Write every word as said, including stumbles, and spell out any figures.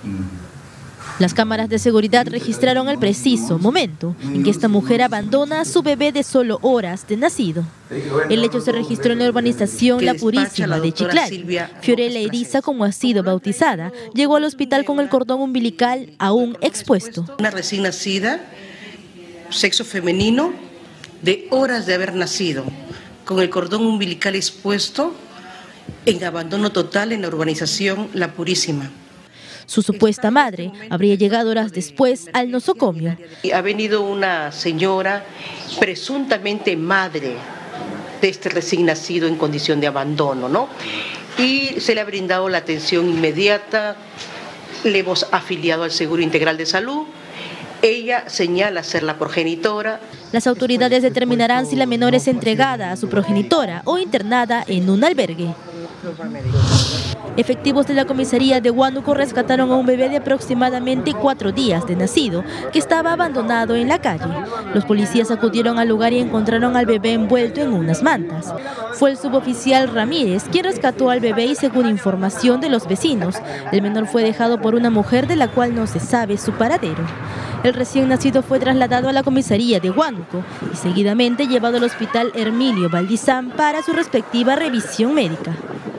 Las cámaras de seguridad registraron el preciso momento en que esta mujer abandona a su bebé de solo horas de nacido. El hecho se registró en la urbanización La Purísima de Chiclayo. Fiorella Eriza, como ha sido bautizada, llegó al hospital con el cordón umbilical aún expuesto. Una recién nacida, sexo femenino, de horas de haber nacido, con el cordón umbilical expuesto, en abandono total en la urbanización La Purísima. Su supuesta madre habría llegado horas después al nosocomio. Ha venido una señora, presuntamente madre de este recién nacido en condición de abandono, ¿no? Y se le ha brindado la atención inmediata, le hemos afiliado al Seguro Integral de Salud. Ella señala ser la progenitora. Las autoridades determinarán si la menor es entregada a su progenitora o internada en un albergue. Efectivos de la comisaría de Huánuco rescataron a un bebé de aproximadamente cuatro días de nacido que estaba abandonado en la calle. Los policías acudieron al lugar y encontraron al bebé envuelto en unas mantas. Fue el suboficial Ramírez quien rescató al bebé y, según información de los vecinos, el menor fue dejado por una mujer de la cual no se sabe su paradero. El recién nacido fue trasladado a la comisaría de Huánuco y seguidamente llevado al hospital Herminio Valdizán para su respectiva revisión médica.